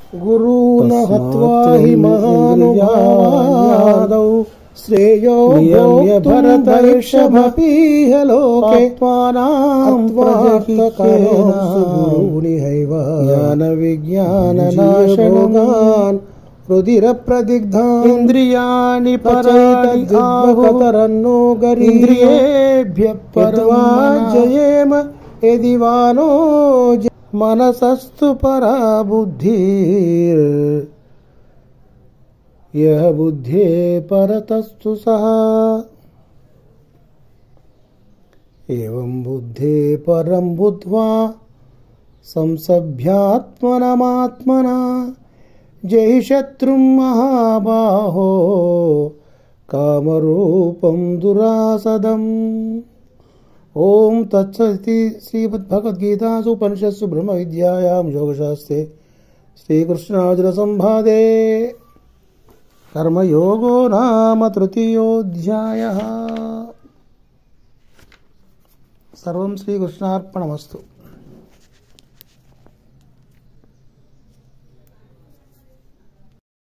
गुरून् हत्वा हि महानुभावादौ श्रेयो भोक्तुं भरतर्षभपीह लोके गुरूनिहैव ज्ञानविज्ञाननाशनगान् रुधिरप्रदिग्धान् इन्द्रियाणि पराणि इन्द्रियेभ्यः परं जयेम यदि वानो मनसस्तु परा बुद्धिर् यह बुद्धे परतस्तु सः। एवं बुद्धे परं बुद्ध्वा संसभ्यात्मनमात्मना जहि शत्रुं महाबाहो कामरूपं दुरासदम्। ओम तत्सदिति श्रीमद्भगवद्गीतासु उपनिषत्सु ब्रह्मविद्यायां योगशास्त्रे श्रीकृष्णार्जुन संवादे कर्मयोगो नाम तृतीयोऽध्यायः। सर्वं श्रीकृष्णार्पणमस्तु।